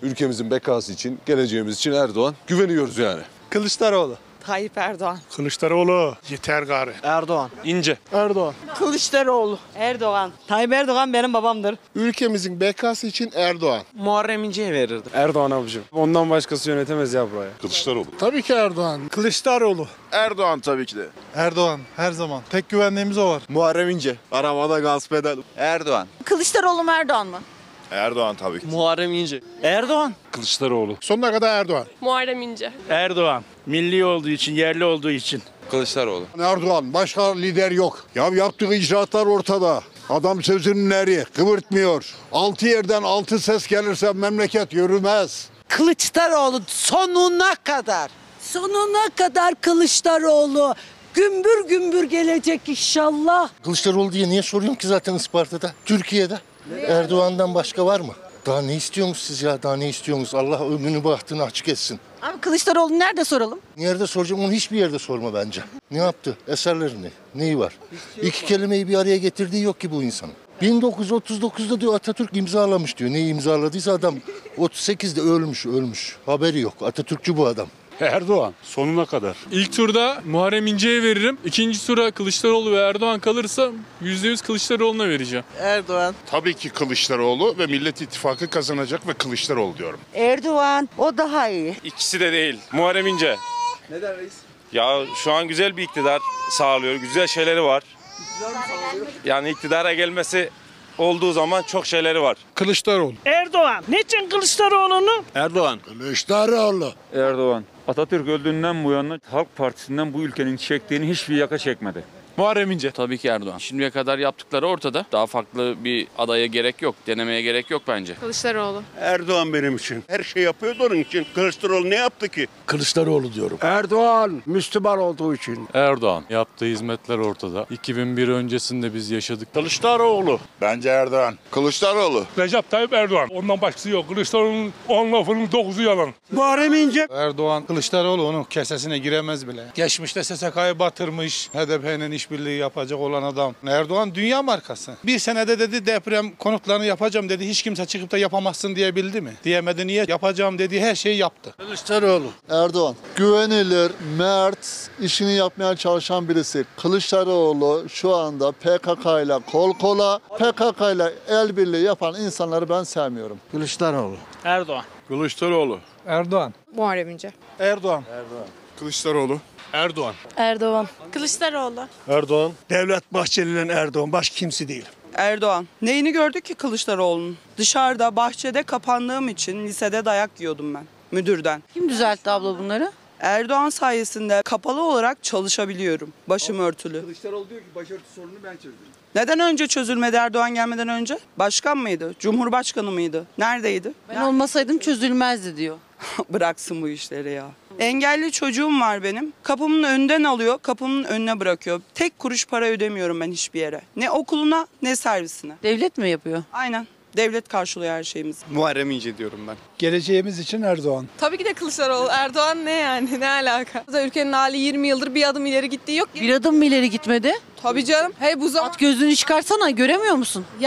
ülkemizin bekası için, geleceğimiz için Erdoğan güveniyoruz yani. Kılıçdaroğlu. Tayyip Erdoğan. Kılıçdaroğlu. Yeter gari. Erdoğan. İnce. Erdoğan. Kılıçdaroğlu. Erdoğan. Tayyip Erdoğan benim babamdır. Ülkemizin bekası için Erdoğan. Muharrem İnce'ye verirdim. Erdoğan abicim. Ondan başkası yönetemez ya buraya. Kılıçdaroğlu. Tabii ki Erdoğan. Kılıçdaroğlu. Erdoğan tabii ki de. Erdoğan her zaman. Tek güvenliğimiz o var. Muharrem İnce. Arabada gaz pedal. Erdoğan. Kılıçdaroğlu mu Erdoğan mı? Erdoğan tabii ki. Muharrem İnce. Erdoğan. Kılıçdaroğlu. Sonuna kadar Erdoğan. Muharrem İnce. Erdoğan. Milli olduğu için, yerli olduğu için. Kılıçdaroğlu. Erdoğan. Başka lider yok. Ya yaptığı icraatlar ortada. Adam sözünün eri. Kıvırtmıyor. 6 yerden 6 ses gelirse memleket yürümez. Kılıçdaroğlu sonuna kadar. Sonuna kadar Kılıçdaroğlu. Gümbür gümbür gelecek inşallah. Kılıçdaroğlu diye niye soruyorsun ki zaten Isparta'da, Türkiye'de? Erdoğan'dan başka var mı? Daha ne istiyorsunuz siz ya? Daha ne istiyorsunuz? Allah ömrünü bahtını açık etsin. Abi Kılıçdaroğlu nerede soralım? Nerede soracağım onu hiçbir yerde sorma bence. Ne yaptı? Eserleri ne? Neyi var? İki kelimeyi bir araya getirdiği yok ki bu insanın. 1939'da diyor Atatürk imzalamış diyor. Neyi imzaladıysa adam 38'de ölmüş. Haberi yok. Atatürkçü bu adam. Erdoğan. Sonuna kadar. İlk turda Muharrem İnce'ye veririm. İkinci tura Kılıçdaroğlu ve Erdoğan kalırsa %100 Kılıçdaroğlu'na vereceğim. Erdoğan. Tabii ki Kılıçdaroğlu ve Millet İttifakı kazanacak ve Kılıçdaroğlu diyorum. Erdoğan o daha iyi. İkisi de değil. Muharrem İnce. Neden reis? Ya şu an güzel bir iktidar sağlıyor. Güzel şeyleri var. Yani iktidara gelmesi olduğu zaman çok şeyleri var. Kılıçdaroğlu. Erdoğan. Niçin Kılıçdaroğlu'nu? Erdoğan. Kılıçdaroğlu. Erdoğan. Atatürk öldüğünden bu yana Halk Partisi'nden bu ülkenin çektiğini hiçbir yaka çekmedi. Muharrem İnce. Tabii ki Erdoğan. Şimdiye kadar yaptıkları ortada. Daha farklı bir adaya gerek yok. Denemeye gerek yok bence. Kılıçdaroğlu. Erdoğan benim için. Her şey yapıyordu onun için. Kılıçdaroğlu ne yaptı ki? Kılıçdaroğlu diyorum. Erdoğan. Müslüman olduğu için. Erdoğan. Yaptığı hizmetler ortada. 2001 öncesinde biz yaşadık. Kılıçdaroğlu. Bence Erdoğan. Kılıçdaroğlu. Recep Tayyip Erdoğan. Ondan başkası yok. Kılıçdaroğlu'nun 10 lafının 9'u yalan. Muharrem İnce. Erdoğan. Kılıçdaroğlu onun kesesine giremez bile. Geçmişte SSK'yı batırmış. HDP'nin işbirliği yapacak olan adam. Erdoğan dünya markası. Bir senede dedi deprem konutlarını yapacağım dedi. Hiç kimse çıkıp da yapamazsın diyebildi mi? Diyemedi. Niye? Yapacağım dediği her şeyi yaptı. Kılıçdaroğlu. Erdoğan. Güvenilir, mert, işini yapmaya çalışan birisi. Kılıçdaroğlu şu anda PKK ile kol kola, PKK ile el birliği yapan insanları ben sevmiyorum. Kılıçdaroğlu. Erdoğan. Kılıçdaroğlu. Erdoğan. Muharrem İnce. Erdoğan. Kılıçdaroğlu. Erdoğan. Erdoğan. Kılıçdaroğlu. Erdoğan. Devlet Bahçeli'nin Erdoğan. Başka kimse değil. Erdoğan. Neyini gördük ki Kılıçdaroğlu'nun? Dışarıda bahçede kapandığım için lisede dayak yiyordum ben müdürden. Kim düzeltti abla bunları? Erdoğan sayesinde kapalı olarak çalışabiliyorum. Başım örtülü. Kılıçdaroğlu diyor ki başörtü sorununu ben çözdüm. Neden önce çözülmedi Erdoğan gelmeden önce? Başkan mıydı? Cumhurbaşkanı mıydı? Neredeydi? Ben olmasaydım çözülmezdi diyor. Bıraksın bu işleri ya. Engelli çocuğum var benim. Kapımın önünden alıyor, kapımın önüne bırakıyor. Tek kuruş para ödemiyorum ben hiçbir yere. Ne okuluna ne servisine. Devlet mi yapıyor? Aynen. Devlet karşılıyor her şeyimizi. Muharrem İnce diyorum ben. Geleceğimiz için Erdoğan. Tabii ki de Kılıçdaroğlu. Erdoğan ne yani? Ne alaka? Ülkenin hali 20 yıldır bir adım ileri gittiği yok. Bir adım mı ileri gitmedi? Tabii canım. Hey bu zaman... At gözlüğünü çıkarsana, göremiyor musun? Ya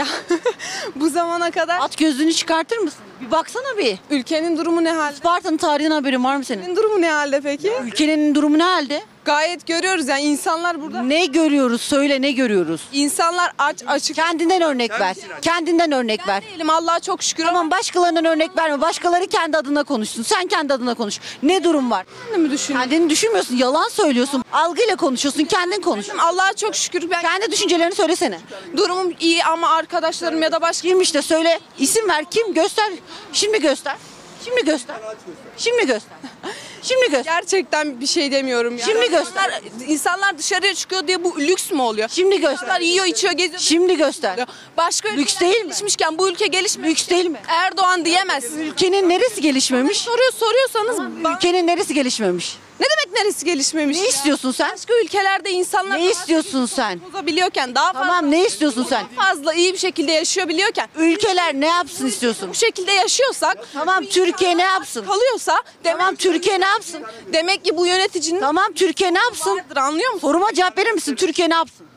bu zamana kadar At gözlüğünü çıkartır mısın? Bir baksana bir. ülkenin durumu ne halde? Sparta'nın tarihin haberin var mı senin? Ülkenin durumu ne halde peki? Ülkenin durumu ne halde? Gayet görüyoruz yani insanlar burada. Ne görüyoruz? Söyle, ne görüyoruz? İnsanlar açık. Kendinden örnek ver. Kendinden örnek ver. Değilim Allah'a çok şükür ama Tamam, başkalarından örnek verme. Başkaları kendi adına konuşsun. Sen kendi adına konuş. Ne durum var? kendimi düşünüyorum. Kendini düşünmüyorsun. Yalan söylüyorsun. Algıyla konuşuyorsun. Kendin konuş. Allah'a çok şükür ben Kendi düşüncelerini söylesene. durumum iyi ama arkadaşlarım ya da başka Kim işte, söyle. İsim ver. Kim? Göster. Şimdi göster. Şimdi göster. Şimdi göster. Şimdi göster. gerçekten bir şey demiyorum. Yani. Şimdi göster. İnsanlar dışarıya çıkıyor diye bu lüks mü oluyor? Şimdi İnsanlar göster. yiyor, içiyor, geziyor. Şimdi göster. Başka Lüks ülkeler değil mi? gelişmişken bu ülke gelişmiyor. Lüks değil mi? Erdoğan diyemez. Ülkenin neresi gelişmemiş? Soruyorsanız Ülkenin neresi gelişmemiş? ne demek neresi gelişmemiş? Ne istiyorsun sen? Başka ülkelerde insanlar Ne istiyorsun sen? bozabiliyorken daha fazla Tamam, ne istiyorsun sen? fazla iyi bir şekilde yaşayabiliyorken Ülkeler ne yapsın istiyorsun? bu şekilde yaşıyorsak Tamam, Türkiye ne yapsın? kalıyorsa Tamam, Türkiye ne yapsın? demek ki bu yöneticinin Tamam, Türkiye ne yapsın? vardır, anlıyor musun? Soruma cevap verir misin? Türkiye ne yapsın?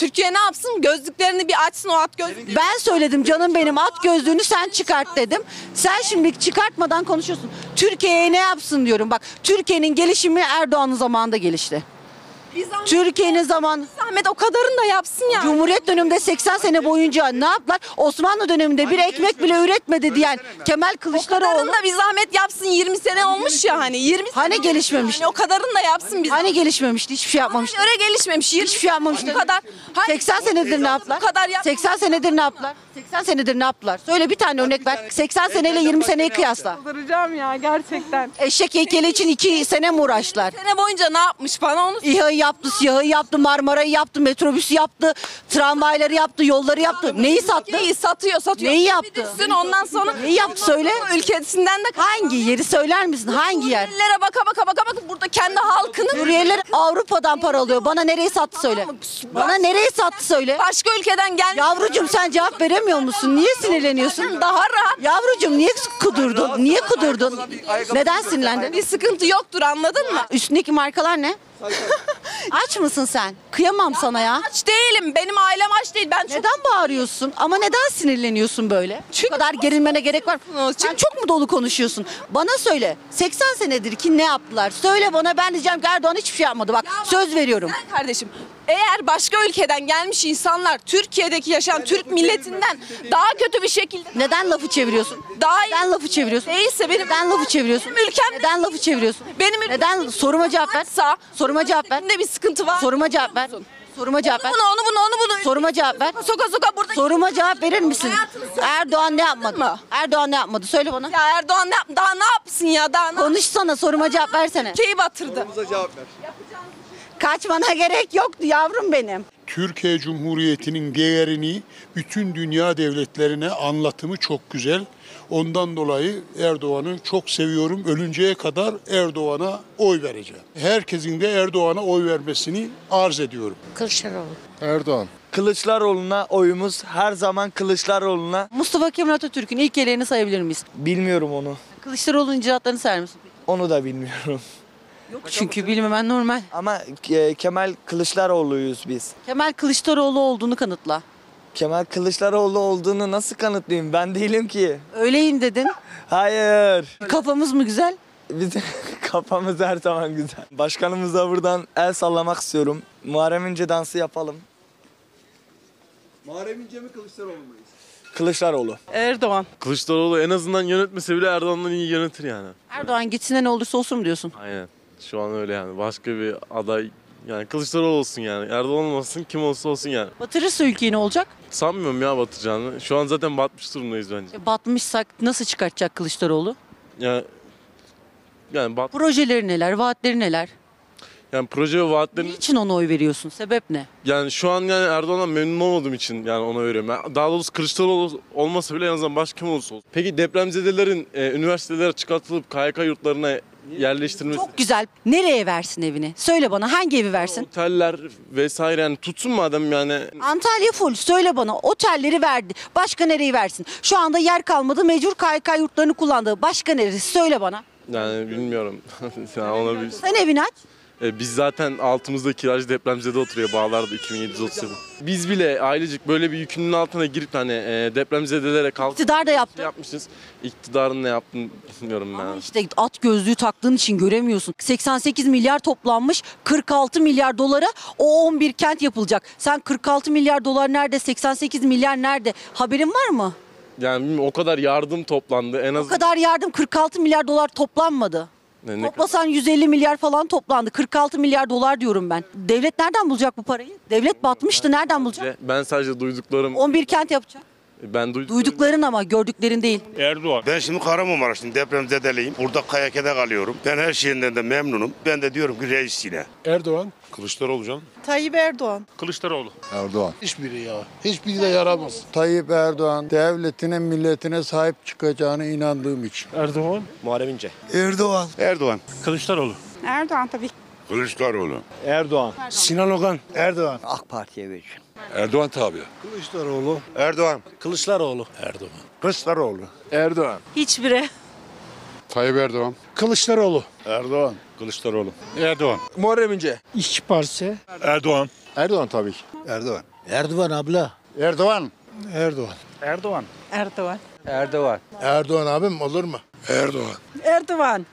Türkiye ne yapsın? Gözlüklerini bir açsın, o at gözlüklerini. Ben söyledim canım benim, at gözlüğünü sen çıkart dedim. Sen şimdi çıkartmadan konuşuyorsun. Türkiye'ye ne yapsın diyorum. Bak, Türkiye'nin gelişimi Erdoğan'ın zamanında gelişti. Türkiye'nin zaman Ahmet o kadarını da yapsın ya. Cumhuriyet döneminde 80 sene boyunca ne yaptılar? Osmanlı döneminde bir ekmek bile üretmedi diyen Kemal O Kılıçdaroğlu. kadarını da bir zahmet yapsın, 20 sene olmuş ya hani. 20 Hani sene gelişmemiş? Yani o kadarını da yapsın biz. Hani gelişmemişti, hiçbir şey yapmamıştı. Öyle gelişmemiş. 20 Hiçbir şey yapmamıştı. Bu kadar. Hani 80 senedir ne yaptılar? Bu kadar yap. 80 senedir ne yaptılar? 80 senedir ne yaptılar? Söyle bir tane örnek ver. 80 seneyle 20 seneyi kıyasla. Kaldıracağım ya gerçekten. Eşek heykeli için 2 sene mi uğraştılar? Sene boyunca ne yapmış bana onu İHA'yı yaptı, SİHA'yı yaptı, Marmara'yı yaptı, metrobüsü yaptı, tramvayları yaptı, yolları yaptı. Neyi sattı? Neyi satıyor. Neyi yaptı? Bir düşsün, ondan sonra. Neyi yaptı söyle? Ülkesinden de. Hangi yeri söyler misin? Hangi yer? Suriyelilere baka burada kendi halkını. Suriyeliler Avrupa'dan para alıyor. Bana nereyi sattı söyle. Bana nereyi sattı söyle. Başka ülkeden gel. Yavrucuğum sen cevap veremiyor musun? Niye sinirleniyorsun? Daha rahat. Yavrucuğum niye kudurdun? Niye kudurdun? Neden sinirlendin? Bir sıkıntı yoktur, anladın mı? Üstündeki markalar ne? Aç mısın sen? Kıyamam sana ya. Aç değilim. Benim ailem aç değil. Ben çok... Neden bağırıyorsun? Ama neden sinirleniyorsun böyle? Bu kadar gerilmene gerek var mı? Sen çok mu dolu konuşuyorsun? Bana söyle. 80 senedir ki ne yaptılar? Söyle bana, ben diyeceğim ki Erdoğan hiçbir şey yapmadı. Bak söz veriyorum. Sen kardeşim, eğer başka ülkeden gelmiş insanlar Türkiye'deki yaşayan Türk milletinden daha kötü bir şekilde Neden lafı çeviriyorsun? daha iyi Neden lafı çeviriyorsun? değilse benim Neden lafı çeviriyorsun? Benim ülkemde- Neden lafı çeviriyorsun? benim ülkemde Neden? Soruma cevap ver. varsa Soruma cevap ver. ne bir sıkıntı var. Soruma cevap ver. Soruma cevap ver. Onu bunu. Soruma cevap ver. Soka burada. Soruma cevap verir misin? Hayatını sen- Erdoğan ne yapmadı? mı? Erdoğan ne yapmadı? Söyle bana. Ya Erdoğan daha ne yapsın ya? Daha ne Konuşsana, soruma cevap versene. Ülkeyi batırdı. Cevap ver. Kaçmana gerek yoktu yavrum benim. Türkiye Cumhuriyeti'nin değerini bütün dünya devletlerine anlatımı çok güzel. Ondan dolayı Erdoğan'ı çok seviyorum. Ölünceye kadar Erdoğan'a oy vereceğim. Herkesin de Erdoğan'a oy vermesini arz ediyorum. Kılıçdaroğlu. Erdoğan. Kılıçdaroğlu'na oyumuz her zaman Kılıçdaroğlu'na. Mustafa Kemal Atatürk'ün ilkelerini sayabilir miyiz? Bilmiyorum onu. Kılıçdaroğlu'nun icraatlarını sayar mısın? Onu da bilmiyorum. Yok çünkü bilmemen normal. Ama Kemal Kılıçdaroğlu'yuz biz. Kemal Kılıçdaroğlu olduğunu kanıtla. Kemal Kılıçdaroğlu olduğunu nasıl kanıtlayayım? Ben değilim ki. Öyleyim dedin. Hayır. Kafamız mı güzel? Bizim kafamız her zaman güzel. Başkanımıza buradan el sallamak istiyorum. Muharrem İnce dansı yapalım. Muharrem İnce mi Kılıçdaroğlu muyuz? Kılıçdaroğlu. Erdoğan. Kılıçdaroğlu en azından yönetmese bile Erdoğan'dan iyi yönetir yani. Erdoğan gitsin ne olursa olsun mu diyorsun? Aynen. Şu an öyle yani. Başka bir aday yani Kılıçdaroğlu olsun yani. Erdoğan olmasın, kim olsa olsun yani. Batırırsa ülkeyi ne olacak? Sanmıyorum ya batacağını. Şu an zaten batmış durumdayız bence. Batmışsak nasıl çıkartacak Kılıçdaroğlu? Yani Projeleri neler, vaatleri neler? yani proje ve vaatlerin Niçin ona oy veriyorsun? Sebep ne? yani şu an yani Erdoğan'dan memnun olmadığım için yani ona veriyorum. Yani daha doğrusu Kılıçdaroğlu olmasa bile en azından başka kim olursa olsun. Peki depremzedelerin üniversitelere çıkartılıp KYK yurtlarına yerleştirilmesi, Çok güzel. Nereye versin evini? Söyle bana, hangi evi versin? oteller vesaire yani tutsun madem yani. Antalya full. Söyle bana, otelleri verdi. Başka nereyi versin? Şu anda yer kalmadı, mecbur KYK yurtlarını kullandığı. Başka neresi? Söyle bana. Yani bilmiyorum. Yani ona bir... Sen evini aç. Biz zaten altımızda kiracı depremzede oturuyor Bağlar'da 2737. Biz bile ailecek böyle bir yükünün altına girip hani depremzedelere kalkıp İktidar da yaptı. yapmışız. İktidarın ne yaptığını bilmiyorum ben. İşte at gözlüğü taktığın için göremiyorsun. 88 milyar toplanmış, 46 milyar dolara o 11 kent yapılacak. Sen 46 milyar dolar nerede, 88 milyar nerede? Haberin var mı? Yani bilmiyorum, o kadar yardım toplandı en az. O kadar yardım 46 milyar dolar toplanmadı. Toplasan 150 milyar falan toplandı. 46 milyar dolar diyorum ben. Devlet nereden bulacak bu parayı? Devlet batmıştı, nereden bulacak? Ben sadece duyduklarım. 11 kent yapacak. Ben Duydukların ama gördüklerin değil. Erdoğan. Ben şimdi Kahramanmaraş'tayım, depremzedeliyim. Burada KYK'de kalıyorum. Ben her şeyinden de memnunum. Ben de diyorum ki reis yine. Erdoğan. Kılıçdaroğlu canım. Tayyip Erdoğan. Kılıçdaroğlu. Erdoğan. Hiçbiri ya. Hiçbiri de yaramaz. Tayyip Erdoğan devletine, milletine sahip çıkacağına inandığım için. Erdoğan. Muharrem İnce. Erdoğan. Erdoğan. Kılıçdaroğlu. Erdoğan tabii. Kılıçdaroğlu. Erdoğan. Sinan Ogan. Erdoğan. AK Parti'ye vereceğim. Erdoğan tabii. Kılıçdaroğlu. Erdoğan. Kılıçdaroğlu. Erdoğan. Kılıçdaroğlu. Erdoğan. Hiçbiri. Tayyip Erdoğan. Kılıçdaroğlu. Erdoğan. Kılıçdaroğlu. Erdoğan. Muharrem İnce. İşçi Partisi. Erdoğan. Erdoğan tabii ki. Erdoğan. Erdoğan abla. Erdoğan. Erdoğan. Erdoğan. Erdoğan. Erdoğan. Erdoğan abim olur mu? Erdoğan. Erdoğan.